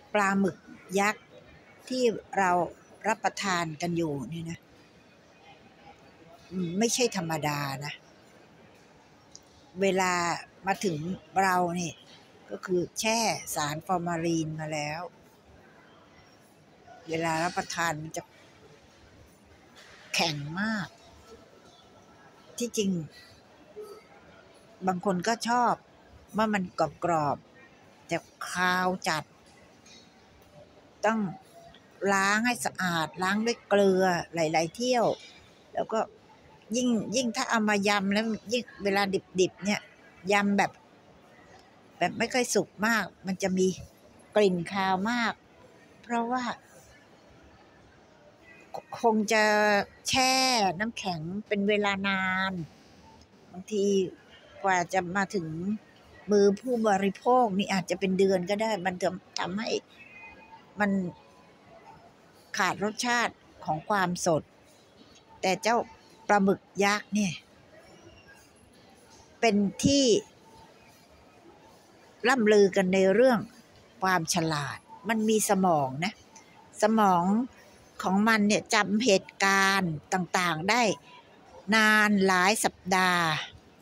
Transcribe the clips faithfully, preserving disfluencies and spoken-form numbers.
ปลาหมึกยักษ์ที่เรารับประทานกันอยู่นี่นะไม่ใช่ธรรมดานะเวลามาถึงเรานี่ก็คือแช่สารฟอร์มาลีนมาแล้วเวลารับประทานมันจะแข็งมากที่จริงบางคนก็ชอบว่ามันกรอบๆแต่คาวจัดต้องล้างให้สะอาดล้างด้วยเกลือหลายๆเที่ยวแล้วก็ยิ่งยิ่งถ้าเอามายำแล้วยิ่งเวลาดิบๆเนี่ยยำแบบแบบไม่ค่อยสุกมากมันจะมีกลิ่นคาวมากเพราะว่าคงจะแช่น้ำแข็งเป็นเวลานานบางทีกว่าจะมาถึงมือผู้บริโภคนี่อาจจะเป็นเดือนก็ได้มันจะทำให้มันขาดรสชาติของความสดแต่เจ้าปลาหมึกยักษ์เนี่ยเป็นที่ล่ำลือกันในเรื่องความฉลาดมันมีสมองนะสมองของมันเนี่ยจำเหตุการณ์ต่างๆได้นานหลายสัปดาห์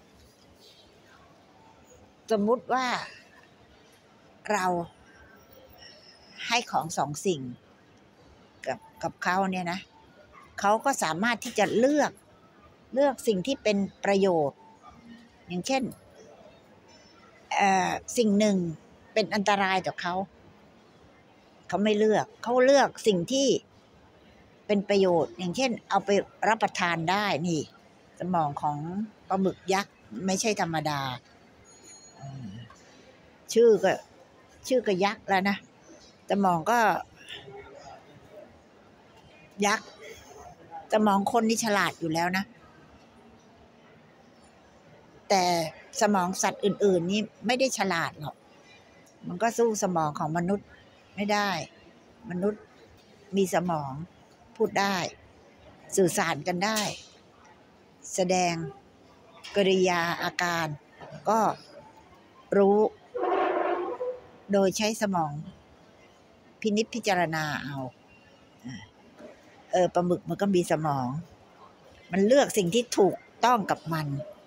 สมมุติว่าเราให้ของสองสิ่งกับกับเขาเนี่ยนะเขาก็สามารถที่จะเลือกเลือกสิ่งที่เป็นประโยชน์อย่างเช่นเอ่อสิ่งหนึ่งเป็นอันตรายต่อเขาเขาไม่เลือกเขาเลือกสิ่งที่เป็นประโยชน์อย่างเช่นเอาไปรับประทานได้นี่สมองของปลาหมึกยักษ์ไม่ใช่ธรรมดาชื่อก็ชื่อก็ยักษ์แล้วนะสมองก็ยักษ์สมองคนนี่ฉลาดอยู่แล้วนะแต่สมองสัตว์อื่นๆนี่ไม่ได้ฉลาดหรอกมันก็สู้สมองของมนุษย์ไม่ได้มนุษย์มีสมองพูดได้สื่อสารกันได้แสดงกริยาอาการก็รู้โดยใช้สมองพินิจพิจารณาเอาเออปลาหมึกมันก็มีสมองมันเลือกสิ่งที่ถูกต้องกับมัน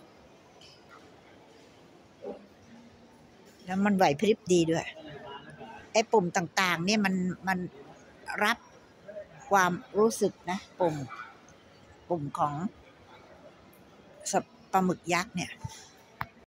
แล้วมันไหวพริบดีด้วยไอ้ปุ่มต่างๆเนี่ยมันมันรับความรู้สึกนะปุ่มปุ่มของปลาหมึกยักษ์เนี่ย